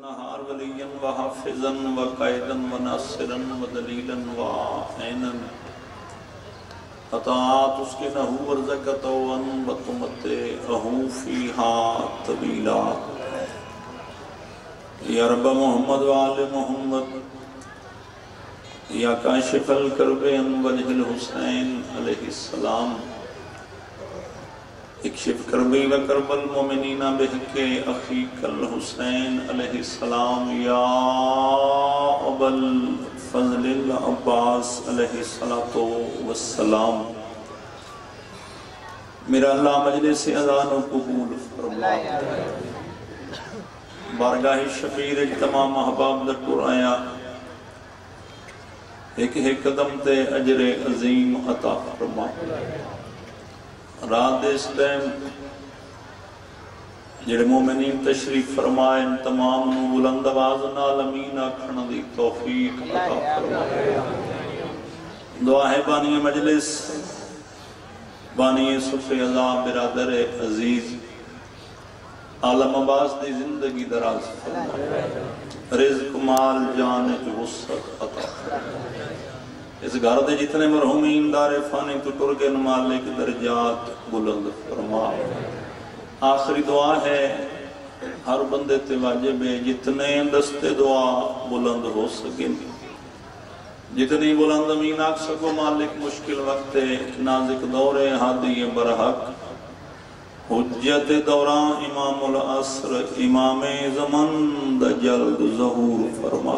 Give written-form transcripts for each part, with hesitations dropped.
والنهار وليا وحافظا وقائدا وناصرا ودليلا وعينا حتى تسكنه ورزقته وتمتعه فيها طويلا يا رب محمد وآل محمد یا کاشف الکرب عن وجہ الحسین علیہ السلام اکشف کربی و کرب المومنین بحق اخیک الحسین علیہ السلام یا ابا الفضل العباس علیہ السلام میرا اللہ مجلس اذان و قبول فرما بارگاہ شبیر تمام احباب در آیا ایک قدم تے اجر عظیم عطا فرما رات اس ٹائم جڑے مومنین تشریف فرمائیں تمام نو بلند آواز نال امین آکھن دی توفیق عطا فرما دعا ہے بانی مجلس بانی صف عزا برادر عزیز عالم عباس دی زندگی دراز فرما رزق مال جان وسعت عطا فرما اس گھر دے جتنے مرحومین دار فانی تو ٹر کے مالک درجات بلند فرما آخری دعا ہے ہر بندے تے واجب ہے جتنے دستے دعا بلند ہو سکیں جتنی بلند امین آکھ سکو مالک مشکل وقت نازک دور ہادی برحق حجت دوران امام العصر امام زمن دا جلد ظہور فرما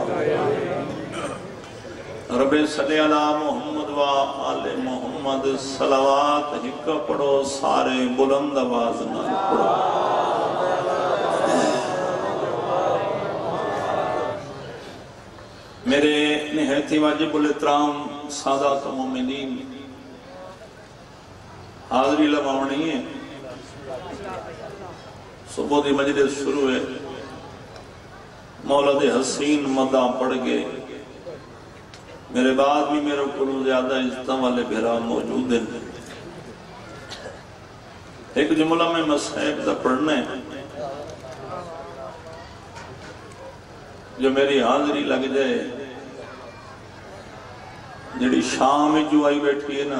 رب صلی اللہ محمد و آل محمد صلوات ہکا پڑھو سارے بلند آواز نہ پڑھو میرے نہایت واجب الاحترام سادات مومنین حاضری لماؤنی ہے صبح دی مجلس شروع ہے مولد حسین مدہ پڑھ گئے میرے بعد بھی میرے کو زیادہ عزتہ والے بھیرا موجود ہیں ایک جملہ میں مسائب دا پڑھنے جو میری حاضری لگ جائے جڑی شام میں جو آئی بیٹھی ہے نا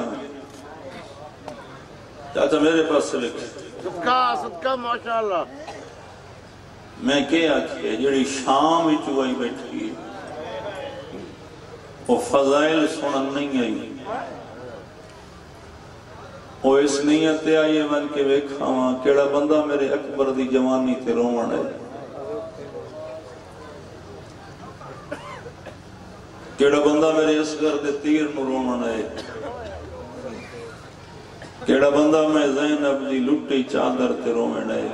چاچا میرے پاس سے لکھے صدقہ ماشاءاللہ میں کیا آکھے جڑی شام میں جو آئی بیٹھی ہے وہ فضائل سنن نہیں آئی وہ اس نیت آئیے من کے ویکھا ہاں کیڑا بندہ میرے اکبر دی جوانی تے رومن ہے کیڑا بندہ میرے اصغر دے تیر نو رومن ہے کیڑا بندہ میں زینب دی لٹی چادر تے رومن ہے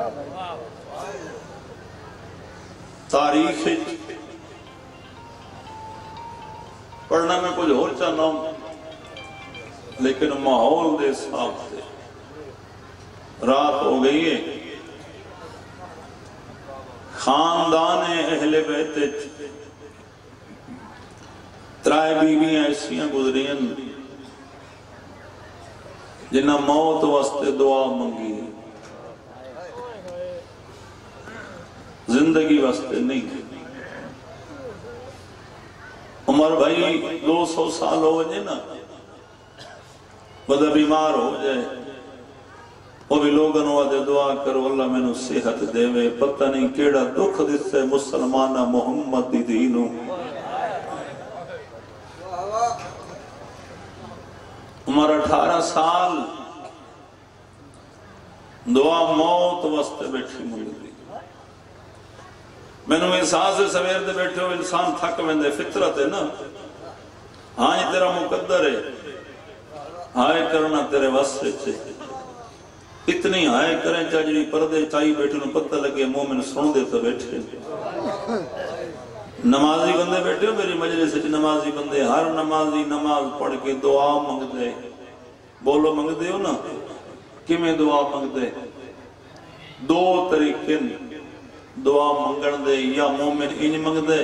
تاریخ پڑھنا میں کچھ اور چاہنا ہوں لیکن ماحول دے حساب سے رات ہو گئی ہے خاندان اہل بیت ترائے بیویاں ایسیاں گزریاں جنہاں موت واسطے دعا منگی زندگی واسطے نہیں عمر بھائی 200 سال ہو جائے نا بندہ بیمار ہو جائے وہ بھی لوگوں نے دعا کرو اللہ میں نو صحت دے وے پتہ نہیں کیڑا دکھ دسے مسلمانہ محمد دی دینو عمر 18 سال دعا موت واسطے بیٹھی ملتی میں نے احساس سویر دے بیٹھے ہو انسان تھک ویندے فطرت ہے نا ہاں یہ تیرا مقدر ہے ہائے کرنا تیرے واسطے سے اتنی ہائے کریں چاہجڑی پردے چاہی بیٹھے نو پتہ لگے مومن سن دے تو بیٹھے نمازی بندے بیٹھے ہو میری مجلس سے نمازی بندے ہر نمازی نماز پڑھ کے دعا منگ دے بولو منگ دے ہو نا کہ میں دعا منگ دے دو طریقے دعا منگن دے یا مومن انج منگ دے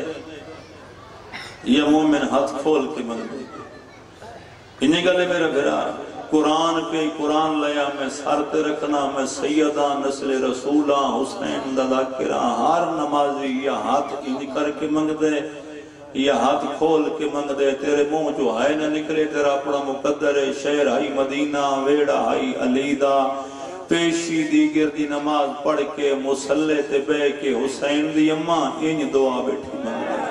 یا مومن ہاتھ کھول کے منگ دے انہیں گلے میرا بھرا قرآن پہ قرآن لیا میں سارتے رکھنا میں سیدہ نسل رسولہ حسین دا ذاکرہ ہر نمازی یا ہاتھ انج کر کے منگ دے یا ہاتھ کھول کے منگ دے تیرے منہ جو ہائے نہ نکلے تیرا اپنا مقدر ہے شہر ہائی مدینہ ویڑا ہائی علی دا پیشی دیگر دی نماز پڑھ کے مسلح تے بے کے حسین دی اماں انج دعا بیٹھی منگ دے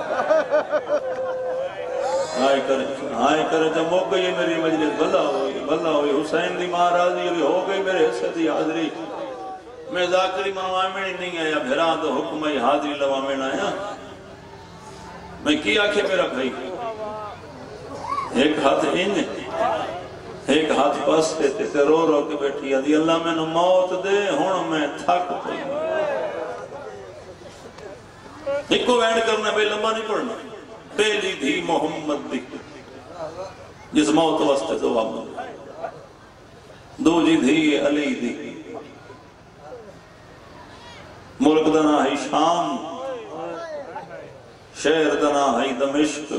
ہائے کرے جب ہو گئی میری مجلس بھلا ہوئی حسین دی ماں راضی ہوئی ہو گئی میرے حصے دی حاضری میں ذاکری منوامن نہیں آیا بھیرا تو حکم ہی حاضری لوامن آیا میں کیا کہ میرا بھائی ایک ہاتھ انج ایک ہاتھ پاس تے رو رو کے بیٹھی آدھی اللہ میں نو موت دے ہون میں تھک پئی ایک کو وینڈ کرنا بے لمبا نہیں پڑھنا پہلی دھی محمد دی جس موت واسطے دعا مانگے دو جی دھی علی دی ملک دنا ہے شام شہر دنا ہے دمشق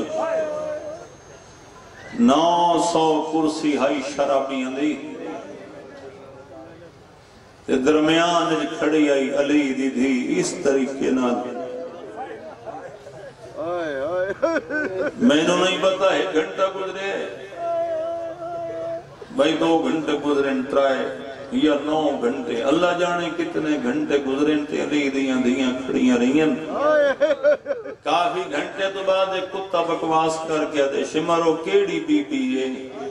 900 کرسی ہے شرابیاں دی تے درمیان کھڑی آئی علی دی دھی اس طریقے نال میں نے نہیں پتا 1 گھنٹہ گزرے بھائی 2 گھنٹے گزرے ٹرائے یا 9 گھنٹے اللہ جانے کتنے گھنٹے گزرے تے علی دیاں کھڑیاں رہیاں کافی گھنٹے تو بعد ایک کتا بکواس کر گیا دے شمارو کیڑی بی بی ہے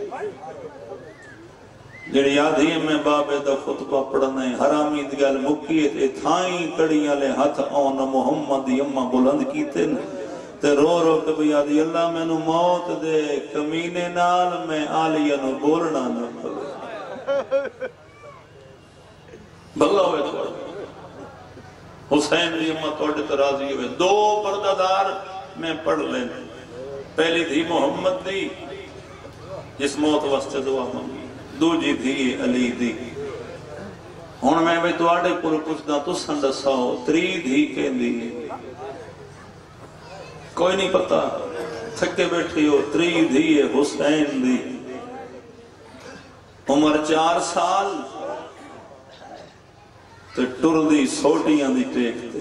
جڑی آدھی میں بابے دا خطبہ پڑھنے حرامی دی گل مکی تے تھائیں کڑیاں لے ہاتھ اون محمد دی اماں بلند کیتے تے رو رو کے بھی آدھی اللہ میں نو موت دے کمینے نال میں آلیہ نو بولنا نہ پڑے بھلا ہوئے تھوڑا حسین دی امہ توڑے ترازی ہوئے 2 پردادار میں پڑھ لیں پہلی تھی محمد دی جس موت واسطے دعا مانگی دو جی تھی علی دی ہون میں بھی توڑے پر کچھ دا تو سندساؤ 3 دھی کے دی کوئی نہیں پتا تھکے بیٹھی ہو 3 دھی حسین دی عمر 4 سال تو ٹر دی سوٹیاں دی ٹیک تے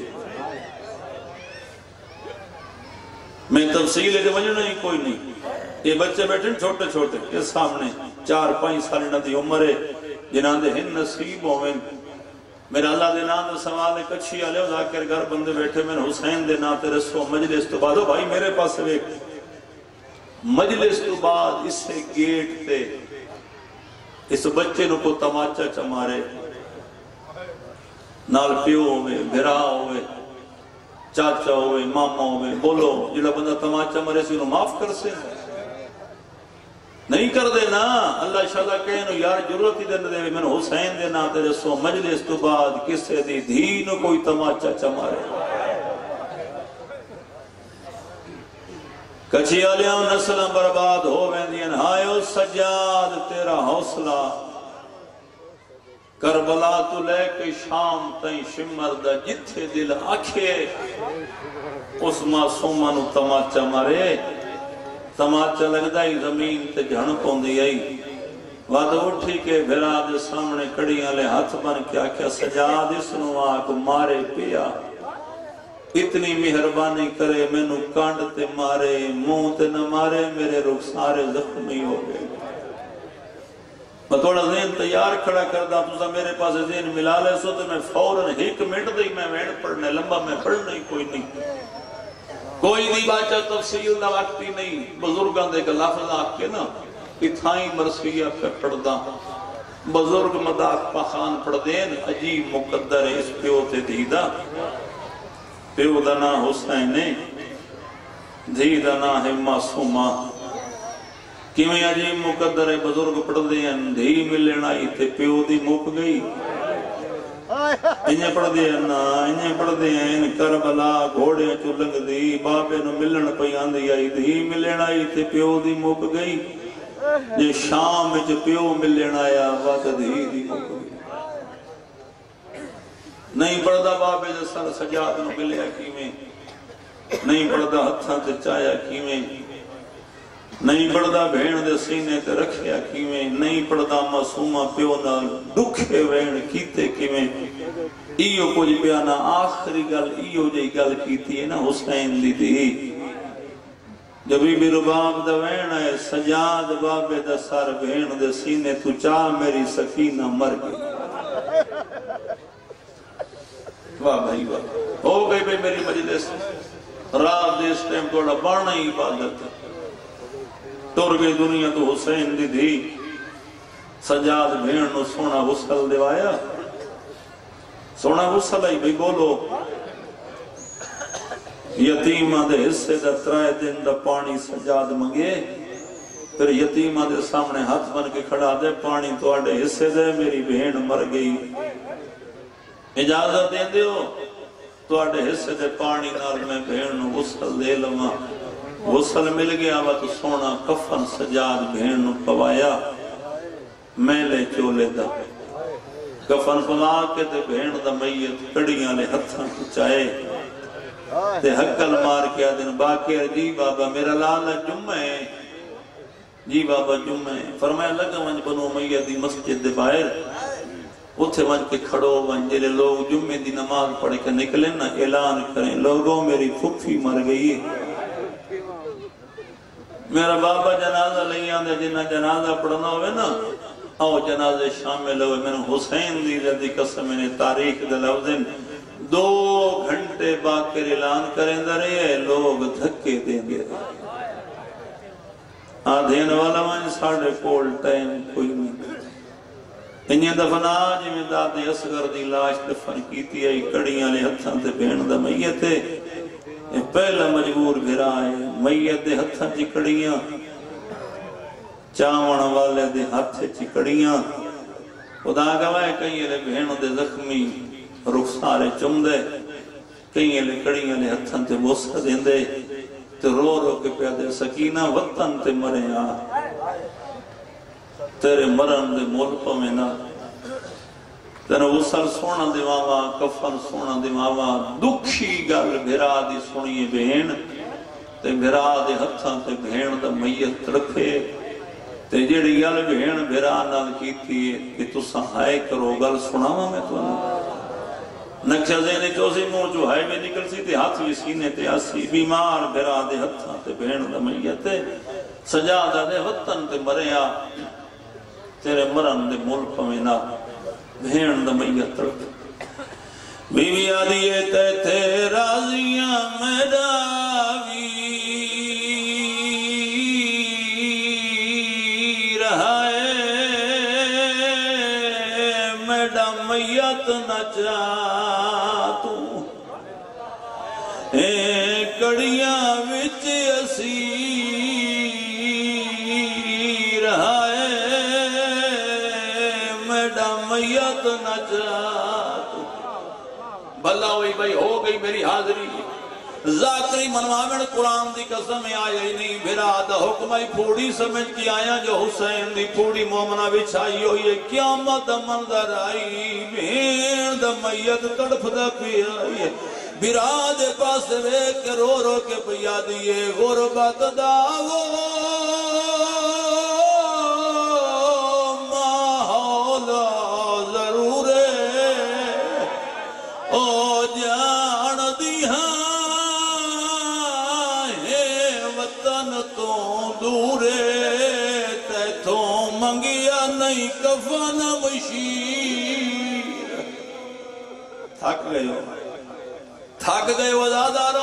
میں تفصیل ہے جو وجہ نہیں کوئی نہیں یہ بچے بیٹھے چھوٹے چھوٹے یہ سامنے 4-5 سال نہ دی عمر ہے جنہاں دے ہن نصیب ہوئے میرا اللہ دے نام دے سوال ہے کچھی آلے ہو ذاکر گھر بندے بیٹھے میں حسین دے نام تے رسو مجلس تو بعد ہو بھائی میرے پاس ایک مجلس تو بعد اس سے گیٹ تے اس بچے نو کو تماچا چمارے نال پیو ہوئے بھرا ہوئے چاچا ہوئے ماما ہوئے بولو جڑا بندہ تماچا مرے سے انہوں معاف کر سے نہیں کر دے نا اللہ شاہدہ کہنو یار ضرورت ہی دن دے میں حسین دے نا تیرے سو مجلس تو بعد کسے دی دھینو کوئی تماچا چمارے کچھی آلیاں نسلیں برباد ہو ویندین ہائیو سجاد تیرا حوصلہ کربلا تو لے کے شام تائیں شمر دا جتھے دل آکھے اس معصومہ نو تماچا مارے تماچا لگدا ہی زمین تے جھن پوندی آئی وعد اٹھی کے بھرا دے سامنے کڑیاں لے ہاتھ بن کیا کیا سجاد اس نو آگ مارے پیا اتنی مہربانی کرے میں نو کانڈ تے مارے منہ تے نہ مارے میرے رخسارے زخمی ہو گئے میں تھوڑا ذہن تیار کھڑا کردہ تو میرے پاس ذہن ملا لے سو تو میں فوراً 1 منٹ دی میں وین پڑھنے لمبا میں پڑھنے کوئی دی باچہ تفصیل دا وقتی نہیں بزرگان دے کا لفظ آپ کے نا اتھائیں مرسیہ پہ پڑھدا بزرگ مداق پاخان پڑھ دین عجیب مقدر ہے اس پیو تے دیدہ پیو دا نا حسین دیدہ نا ہے معصومہ کیویں عجیب مقدر ہے بزرگ پڑھ دیں دھی ملن آئی تے پیو دی مک گئی انہیں پڑھ دیں کربلا گھوڑے چلنگ دی بابے نو ملن پیان دی آئی دھی ملن آئی تے پیو دی مک گئی جے شام جو پیو ملن آیا وقت دھی دی مک گئی نہیں پڑھدا بابے جے سر سجاد نو ملیا کیویں نہیں پڑھدا ہتھاں تے چایا کیویں نہیں پڑھدا بھین دے سینے تے رکھیا کیویں، نہیں پڑھدا معصومہ پیو نال دکھے وین کیتے کیویں، ایو کچھ بیانا آخری گل ایو جی گل کیتی ہے نا حسین دی دی جو بی بی رباب دا وین ہے سجاد بابے دا سر بھین دے سینے تو چاہ میری سکینہ مر گئی۔ واہ بھائی واہ، ہو گئی بھائی میری مجلس رات دے اس ٹائم توڑا بانا ہی عبادت ٹور گئی دنیا تو حسین دی دی سجاد بھین نو سونا غسل دیوایا، سونا غسل آئی بھئی بولو، یتیمہ دے حصے دا ترائے دن دا پانی سجاد منگے، پھر یتیمہ دے سامنے ہاتھ بن کے کھڑا دے پانی تو آڑے حصے دے میری بہن مر گئی، اجازت دے دیو تو آڑے حصے دے پانی نال میں بہن غسل دے لما، غسل مل گیا وہ تو سونا کفن سجاد بہن پوایا، میلے چولے دا کفن پلا کے تے بہن دا میت کڑیاں لے ہتھاں چائے تے حقل مار کے دن باقر جی بابا میرا لالا جمعہ ہے، جی بابا جمعہ ہے، فرمایا لگا ونج بنو میت دی مسجد دے باہر اتھے ونج کے کھڑو ونج جلے لوگ جمعہ دی نماز پڑھ کے نکلیں نا اعلان کریں لوگوں میری پھپھی مر گئی ہے، میرا بابا جنازہ لئی آندے جنہ جنازہ پڑھنا ہوئے نا آؤ جنازے شامل ہوئے، میں نے حسین دی رضی قسم میں نے تاریخ دے لفظیں 2 گھنٹے باقر اعلان کریں دے رہے لوگ دھکے دیں دے رہے آدھین والا وہاں ساڑھے کول ٹائم کوئی نہیں انہیں دفن آج میں دادی اصغر دی لاش دفن کیتی ہے کڑیاں لے ہتھاں تے بہن دا میت ہے پہلا مجبور بھرا ہے میت دے ہتھاں چکڑیاں چاون والے دے ہاتھ چکڑیاں خدا گواہ کئی لے بہن دے زخمی رخسارے چم دے کئی لے کڑیاں لے ہتھاں تے بوسہ دیں دے تے رو رو کے پیادے سکینہ وطن تے مرے آ تیرے مرن دے ملک میں نا تیرے غسل سونا دیواوا کفن سونا دیواوا دکھی گل بھرا دی سنیے بہن تے بھرا دے ہتھاں تے بہن دا میت تڑپے تے جیڑی گل بہن بھرا نال کیتی ہے کہ تساں ہائے کرو گل سناوا میں تو نقشہ ذہنی چوسی منہ جو ہائے میں نکل سی تے ہاتھ بھی سینے تے آسی بیمار بھرا دے ہتھاں تے بہن دا میت تے سجادہ دے وطن تے مریا تیرے مرن دے ملک میں نا بہن دا میت تڑپ بی بی آدھیے تے تھے راضیاں میرا ویر ہائے میڈا میت نچا تو کڑیاں وچ اسیر ہائے میڈا میت نچا تو بھلا ہوئی بھائی ہو گئی میری حاضری ذاکری منوامن قرآن دی قسم آیا ہی نہیں بھرا دا حکم ہی پھوڑی سمجھ کی آیا جو حسین دی پھوڑی مومنہ بچھائی ہوئی ہے قیامت منظر آئی بھین دا میت تڑپ دا پی آئی ہے بھرا دے پاس وے کے رو رو کے پیا دیئے غربت دا ماحول ضرور او جان دیہاں وطن تو دورے تیتھوں منگیا نہیں کفن مشیر تھک گئے وزادارو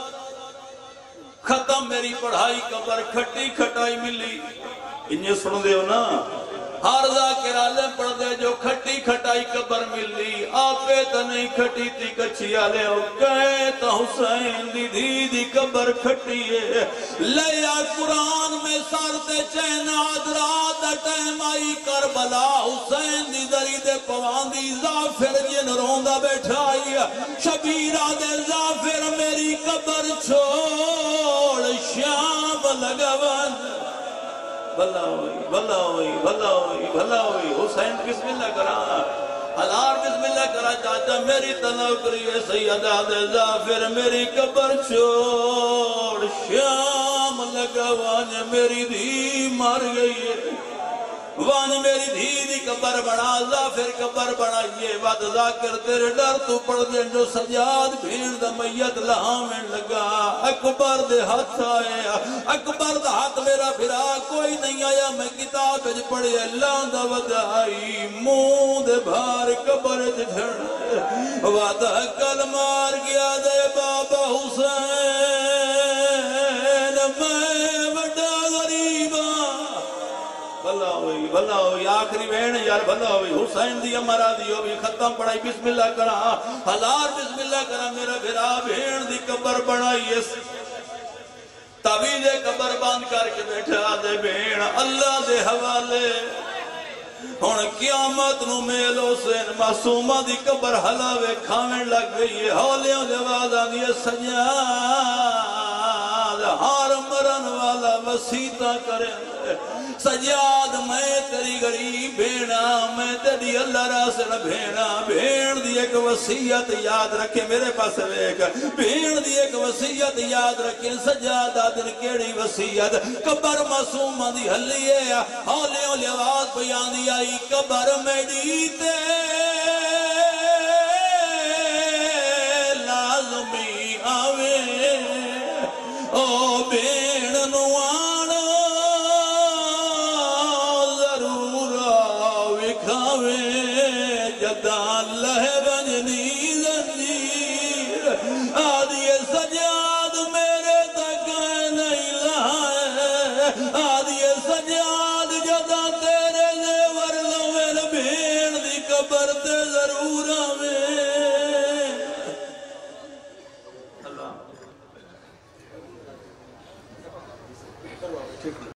ختم میری پڑھائی قبر کھٹی کھٹائی ملی انہیں سن دے ہو نا ہر ذاکر عالم پڑھ دے جو کھٹی کھٹائی قبر ملی آپے تا نہیں کھٹی تھی کچھی آلے ہو کہے تا حسین دی دی دی قبر کھٹی ہے لیا قرآن میں سر دے چین آدرات ٹیم آئی کربلا حسین دی دری دے پوان دی زافر جن روندہ بیٹھائی شبیرہ دے زافر میری قبر چھوڑ شام لگوان بھلا ہوئی بھلا ہوئی بھلا ہوئی بھلا ہوئی حسین بسم اللہ کرا حلار بسم اللہ کرا چاچا میری تنوکری سیدہ دے زافر میری قبر چھوڑ شام لگا وانج میری دھی مر گئی ہے وانج میری دھی دی قبر بنا ظافر قبر بنائیے ود ذاکر تیرے ڈر تو پڑھ دے جو سجاد بھین دا میت لہامن لگا اکبر دے ہاتھ آئے اکبر دا ہاتھ میرا پھرا کوئی نہیں آیا میں کتاب جو پڑھے اللہ دا ودائی منہ دے بھار قبر جھڑ وعدہ کل مار گیا دے بابا حسین میں وڈا غریباں بھلا ہوئی آخری بہن یار بھلا ہوئی حسین دی امرا دی ہوئی ختم پڑھائی بسم اللہ کرا ہزار بسم اللہ کرا میرا بھرا بہن دی قبر بنائی تعویذ قبر بند کر کے بیٹھا دے بہن اللہ دے حوالے ہن قیامت نو میل حسین معصومہ دی قبر ہلاوے کھاویں لگ گئی ہے ہولیوں جوازاں دی سجاد ہار مرن والا وسیطہ کریں سجاد میں تیری غریب بھینا میں تیری اللہ راسن بھینا بھین دی ایک وصیت یاد رکھے میرے پاس ایک بھین دی ایک وصیت یاد رکھے سجاد آدن کیڑی وصیت قبر معصومہ دی حلیے ہولیوں لواز بیان دی آئی قبر میڈی تے لازمی آوے او بھین نوانا ضرور وکھاوے جدان لہ بنجنی زنجیر آدھی سجاد میرے تک نہیں لائے آدھی سجاد جدا تیرے زیور لوین بھین دی قبر تے ضرور آوے اللہ